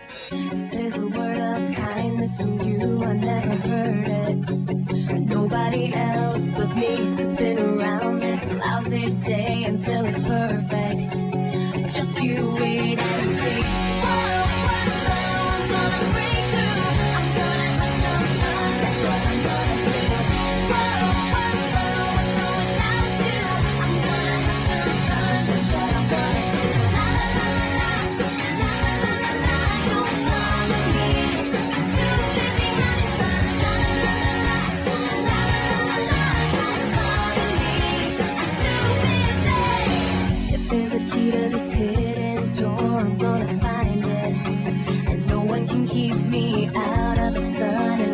If there's a word of kindness from you, I never heard it. Nobody else but me has been around this lousy day until it's perfect. Just you wait and see. Whoa, whoa, whoa, I'm gonna break through. I'm gonna have some fun, that's what I'm gonna do. Whoa, whoa, whoa, I'm going out too. I'm gonna have some fun, that's what I'm gonna do. La la la la la, la la la la, don't bother me. I'm too busy having fun. La la la la la, la la la la, don't bother me. I'm too busy. If there's a key to this hidden door, I'm gonna find it. And no one can keep me out of the sun.